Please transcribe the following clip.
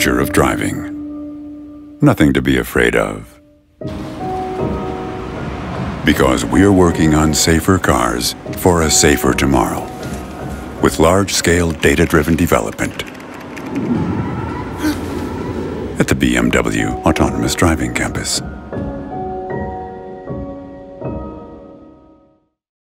future of driving. Nothing to be afraid of. Because we're working on safer cars for a safer tomorrow. With large-scale data-driven development. At the BMW Autonomous Driving Campus.